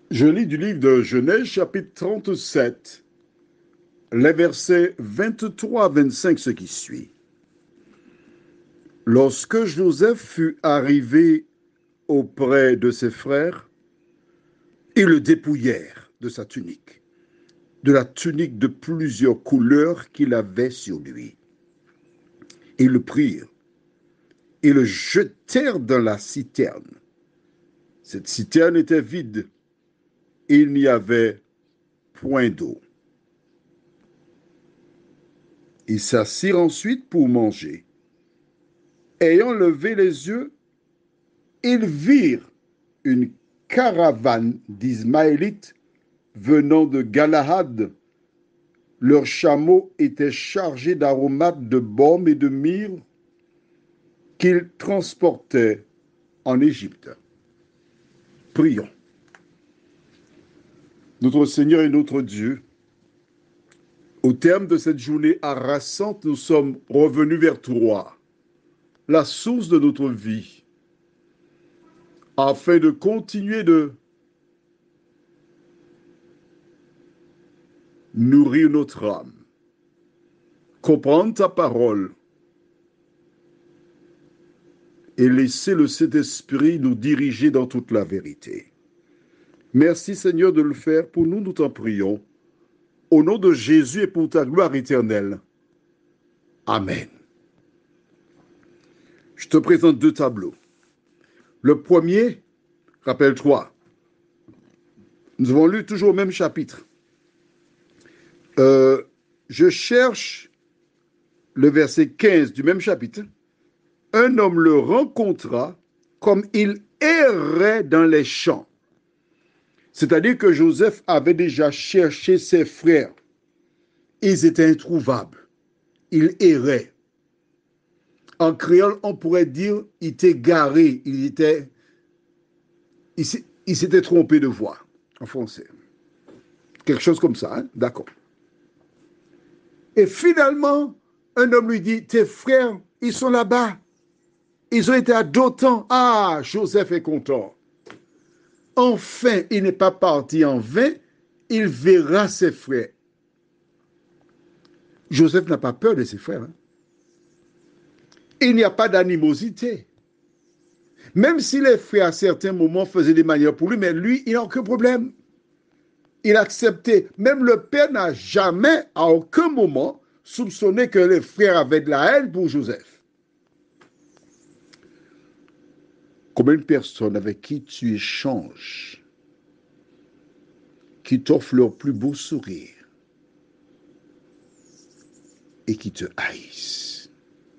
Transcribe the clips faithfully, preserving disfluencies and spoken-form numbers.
Je lis du livre de Genèse, chapitre trente-sept, les versets vingt-trois à vingt-cinq, ce qui suit. Lorsque Joseph fut arrivé auprès de ses frères, ils le dépouillèrent de sa tunique, de la tunique de plusieurs couleurs qu'il avait sur lui. Ils le prirent et le jetèrent dans la citerne. Cette citerne était vide et il n'y avait point d'eau. Ils s'assirent ensuite pour manger. Ayant levé les yeux, ils virent une caravane d'Ismaélites venant de Galahad. Leurs chameaux étaient chargés d'aromates de baume et de myrrhe qu'ils transportaient en Égypte. Prions. Notre Seigneur et notre Dieu, au terme de cette journée harassante, nous sommes revenus vers toi, la source de notre vie, afin de continuer de nourrir notre âme, comprendre ta parole et laisser le Saint-Esprit nous diriger dans toute la vérité. Merci Seigneur de le faire pour nous, nous t'en prions. Au nom de Jésus et pour ta gloire éternelle. Amen. Je te présente deux tableaux. Le premier, rappelle-toi, nous avons lu toujours au même chapitre. Euh, je cherche le verset quinze du même chapitre. Un homme le rencontra comme il errait dans les champs. C'est-à-dire que Joseph avait déjà cherché ses frères. Ils étaient introuvables. Ils erraient. En créole, on pourrait dire il était garé, il était, il, il s'était trompé de voix, en français. Quelque chose comme ça, hein? D'accord. Et finalement, un homme lui dit, tes frères, ils sont là-bas. Ils ont été à Dothan. Ah, Joseph est content. Enfin, il n'est pas parti en vain, il verra ses frères. Joseph n'a pas peur de ses frères. Hein? Il n'y a pas d'animosité. Même si les frères, à certains moments, faisaient des manières pour lui, mais lui, il n'a aucun problème. Il acceptait. Même le père n'a jamais, à aucun moment, soupçonné que les frères avaient de la haine pour Joseph. Combien de personnes avec qui tu échanges, qui t'offrent leur plus beau sourire et qui te haïssent.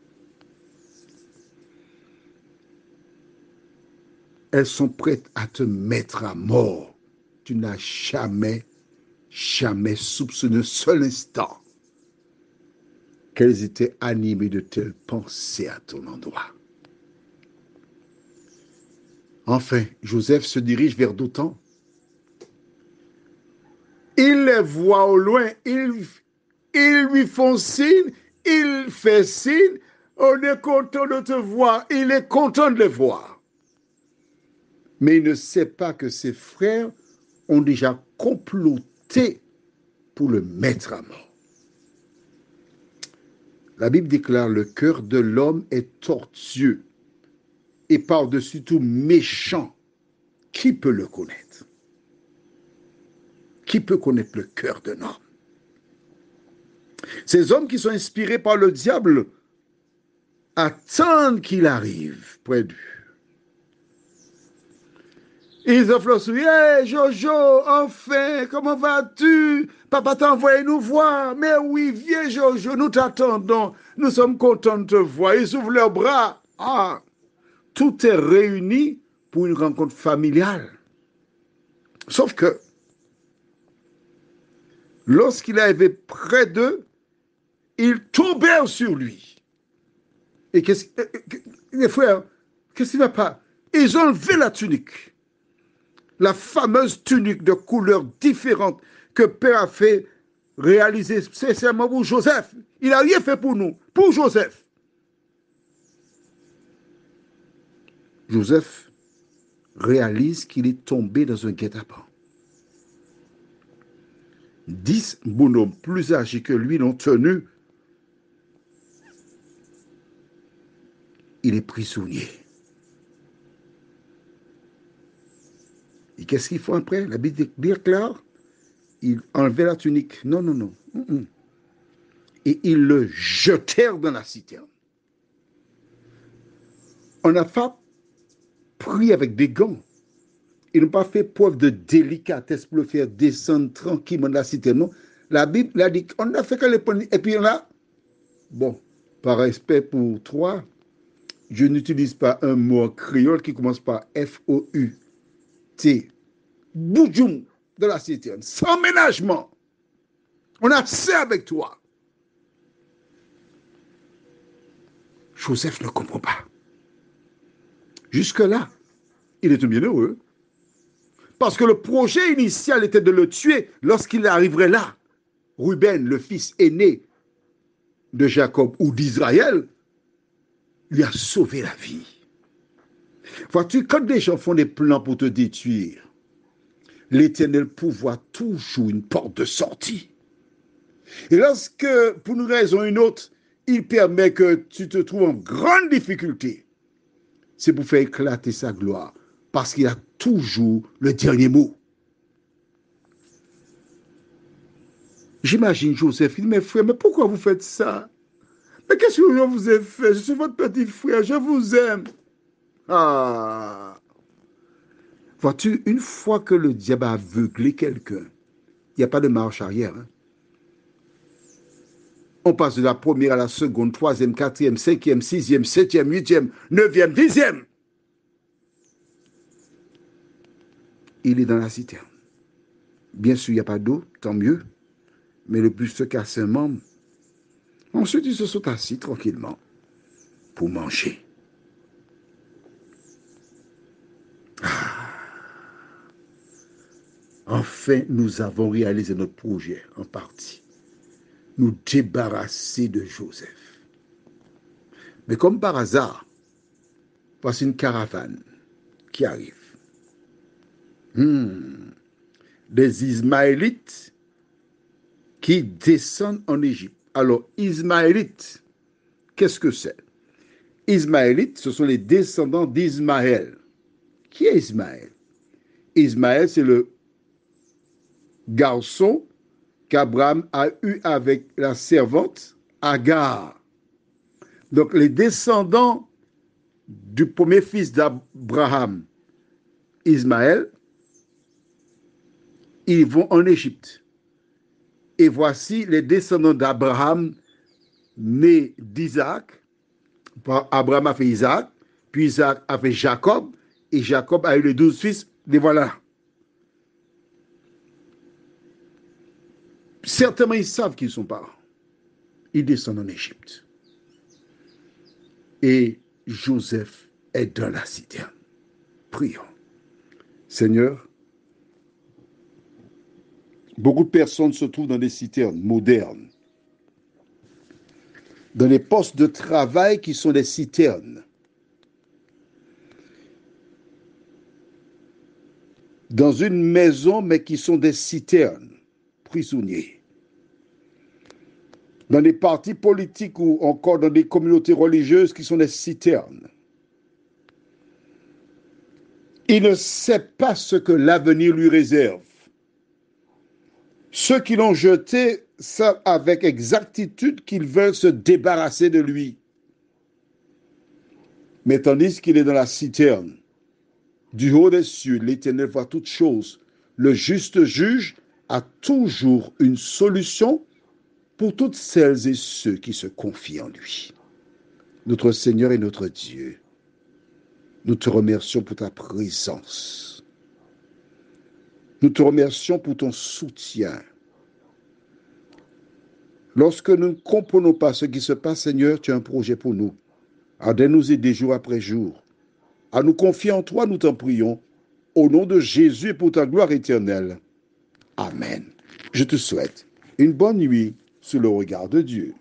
Elles sont prêtes à te mettre à mort. Tu n'as jamais, jamais soupçonné un seul instant qu'elles étaient animées de telles pensées à ton endroit. Enfin, Joseph se dirige vers Dothan. Il les voit au loin, ils, ils lui font signe, il fait signe, on est content de te voir, il est content de les voir. Mais il ne sait pas que ses frères ont déjà comploté pour le mettre à mort. La Bible déclare, le cœur de l'homme est tortueux et par-dessus tout méchant. Qui peut le connaître? Qui peut connaître le cœur d'un homme? Ces hommes qui sont inspirés par le diable attendent qu'il arrive près d'eux. Ils offrent le sourire. Hey Jojo, enfin, comment vas-tu? Papa t'a envoyé nous voir. Mais oui, viens Jojo, nous t'attendons. Nous sommes contents de te voir. Ils ouvrent leurs bras. Ah, tout est réuni pour une rencontre familiale. Sauf que, lorsqu'il arrivait près d'eux, ils tombèrent sur lui. Et qu'est-ce, les frères, qu'est-ce qui ne va pas? Ils ont enlevé la tunique. La fameuse tunique de couleurs différentes que Père a fait réaliser spécialement pour Joseph. Il n'a rien fait pour nous, pour Joseph. Joseph réalise qu'il est tombé dans un guet-apens. Dix bonhommes plus âgés que lui l'ont tenu. Il est prisonnier. Et qu'est-ce qu'ils font après? La Bible déclare, ils enlevaient la tunique. Non, non, non. Mm-mm. Et ils le jetèrent dans la citerne. On n'a pas pris avec des gants. Ils n'ont pas fait preuve de délicatesse pour le faire descendre tranquillement dans la citerne. Non. La Bible a dit qu'on a fait que les poignets. Et puis là, bon, par respect pour toi, je n'utilise pas un mot créole qui commence par F O U T. Boudjoum de la citerne, sans ménagement. On a assez avec toi. Joseph ne comprend pas. Jusque-là, il est bien heureux. Parce que le projet initial était de le tuer lorsqu'il arriverait là. Ruben, le fils aîné de Jacob ou d'Israël, lui a sauvé la vie. Vois-tu, quand des gens font des plans pour te détruire, l'Éternel pourvoit toujours une porte de sortie. Et lorsque, pour une raison ou une autre, il permet que tu te trouves en grande difficulté, c'est pour faire éclater sa gloire, parce qu'il a toujours le dernier mot. J'imagine Joseph, il dit, mes frères, mais pourquoi vous faites ça? Mais qu'est-ce que je vous ai fait? Je suis votre petit frère, je vous aime. Ah! Vois-tu, une fois que le diable a aveuglé quelqu'un, il n'y a pas de marche arrière. Hein? On passe de la première à la seconde, troisième, quatrième, cinquième, sixième, septième, huitième, neuvième, dixième. Il est dans la citerne. Bien sûr, il n'y a pas d'eau, tant mieux. Mais le but se casse un membre. Ensuite, ils se sont assis tranquillement pour manger. Ah. Enfin, nous avons réalisé notre projet en partie. Nous débarrasser de Joseph. Mais comme par hasard, voici une caravane qui arrive. Hmm. Des Ismaélites qui descendent en Égypte. Alors, Ismaélites, qu'est-ce que c'est? Ismaélites, ce sont les descendants d'Ismaël. Qui est Ismaël? Ismaël, c'est le garçon qu'Abraham a eu avec la servante Agar. Donc, les descendants du premier fils d'Abraham, Ismaël, ils vont en Égypte. Et voici les descendants d'Abraham, nés d'Isaac. Abraham a fait Isaac, puis Isaac a fait Jacob, et Jacob a eu les douze fils, les voilà. Certainement, ils savent qu'ils sont parents. Ils descendent en Égypte. Et Joseph est dans la citerne. Prions. Seigneur, beaucoup de personnes se trouvent dans des citernes modernes, dans les postes de travail qui sont des citernes, dans une maison mais qui sont des citernes, prisonniers, dans des partis politiques ou encore dans des communautés religieuses qui sont des citernes. Il ne sait pas ce que l'avenir lui réserve. Ceux qui l'ont jeté savent avec exactitude qu'ils veulent se débarrasser de lui. Mais tandis qu'il est dans la citerne, du haut des cieux, l'Éternel voit toutes choses. Le juste juge a toujours une solution pour toutes celles et ceux qui se confient en lui. Notre Seigneur et notre Dieu, nous te remercions pour ta présence. Nous te remercions pour ton soutien. Lorsque nous ne comprenons pas ce qui se passe, Seigneur, tu as un projet pour nous. À de nous aider jour après jour. À nous confier en toi, nous t'en prions. Au nom de Jésus et pour ta gloire éternelle. Amen. Je te souhaite une bonne nuit sous le regard de Dieu.